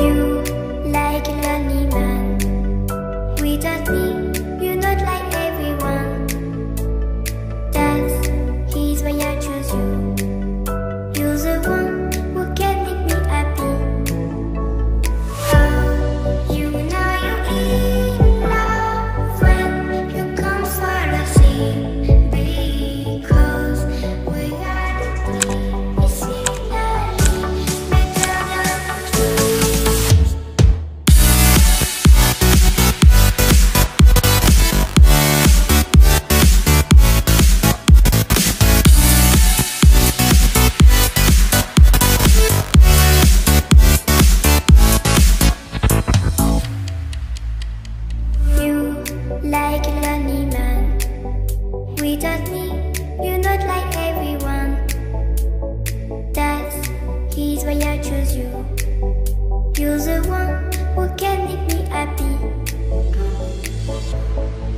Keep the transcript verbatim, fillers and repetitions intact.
You like a lonely man. Without me, you're not like everyone. That's he's why I choose you. You're the one who can make me happy. Oh, you know you're in love when you come for the sea. Because we are the team, it's signally better than trees. You like a lonely man. Without me, you're not like everyone. That's he's why I choose you. You're the one who can make me happy.